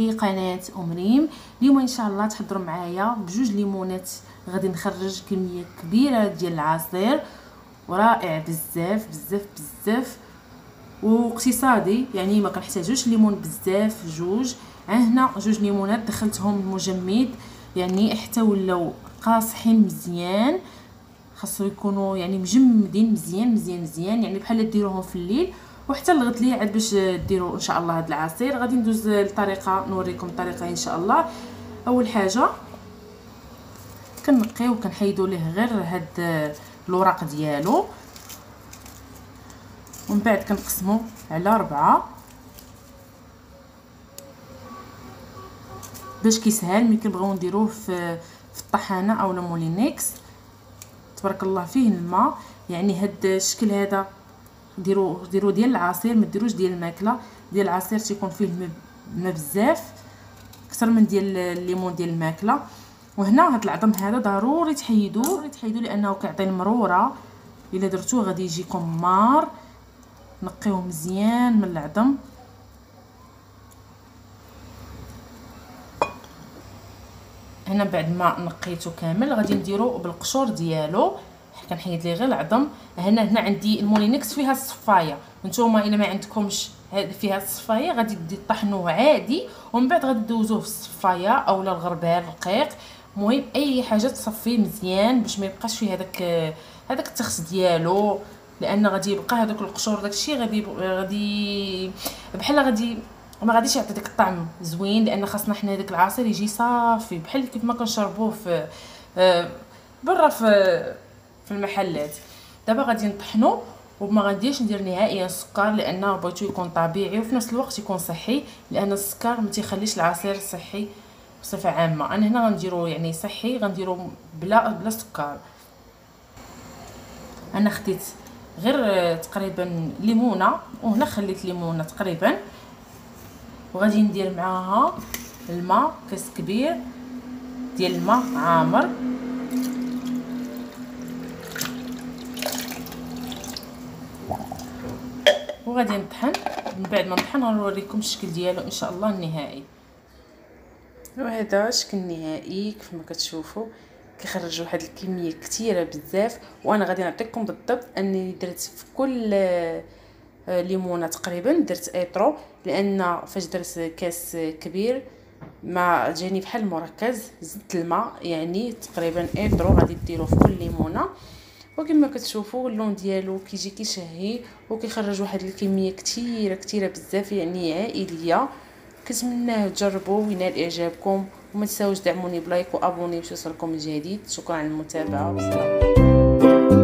في قناه ريم. اليوم ان شاء الله تحضروا معايا بجوج ليمونات، غادي نخرج كميه كبيره ديال العصير ورائع بزاف بزاف بزاف واقتصادي، يعني ما كنحتاجوش ليمون بزاف. جوج هنا جوج ليمونات دخلتهم المجمد، يعني حتى ولاو قاصحين مزيان. خاصو يكونوا يعني مجمدين مزيان مزيان مزيان، يعني بحال ديروهم في الليل وحتى الغد ليه عاد باش ديروا ان شاء الله هذا العصير. غادي ندوز للطريقه، نوريكم الطريقه ان شاء الله. اول حاجه كنقيو وكنحيدوا ليه غير هاد الوراق ديالو، ومن بعد كنقسمو على 4 باش كيسهل ملي كنبغيو نديروه في الطحانه اولا مولينيكس. تبارك الله فيه الماء، يعني هاد الشكل هذا ديروا ديال العصير، ما ديروش ديال الماكله. ديال العصير تيكون فيه الماء بزاف اكثر من ديال الليمون ديال الماكله. وهنا هاد العظم هذا ضروري تحيدوه لانه كيعطي المروره، الا درتوه غادي يجيكم مار. نقيوه مزيان من العظم. هنا بعد ما نقيته كامل غادي نديرو بالقشور ديالو، كنحيد ليه غير العظم. هنا عندي المولينكس فيها الصفايه، نتوما الا ما عندكمش فيها الصفايه غادي تطحنوه عادي ومن بعد غادي دوزوه في الصفايه اولا الغربال الرقيق. المهم اي حاجه تصفيه مزيان باش ما يبقاش فيه هذاك التخس ديالو، لان غادي يبقى هذوك القشور داكشي غادي بحال غادي ما غاديش يعطي داك الطعم زوين، لان خاصنا حنا داك العصير يجي صافي بحال كيف ما كنشربوه في برا في المحلات. دابا غادي نطحنو وما غاديش ندير نهائيا السكر، لان بغيتو يكون طبيعي وفي نفس الوقت يكون صحي، لان السكر ما تيخليش العصير صحي بصفه عامه. انا هنا غنديرو يعني صحي، غنديرو بلا سكر. انا خديت غير تقريبا ليمونه، وهنا خليت ليمونه تقريبا، وغادي ندير معاها الماء، كاس كبير ديال الماء عامر. وغادي نطحن. من بعد ما نطحن غنوريكم الشكل ديالو ان شاء الله النهائي. وهذا الشكل النهائي كيف ما كتشوفوا كيخرج واحد الكميه كثيره بزاف. وانا غادي نعطيكم بالضبط اني درت في كل ليمونه تقريبا درت ايطرو، لان فاش درت كاس كبير ما جاني بحال المركز، زدت الماء يعني تقريبا ايطرو غادي ديروه في كل ليمونه. وكما كتشوفوا اللون ديالو كيجي كيشهي وكيخرج واحد الكميه كثيره بزاف، يعني عائليه. كنتمنى تجربوا وينال اعجابكم، وما تنساوش دعموني بلايك وابوني باش يوصلكم الجديد. شكرا على المتابعه والسلام.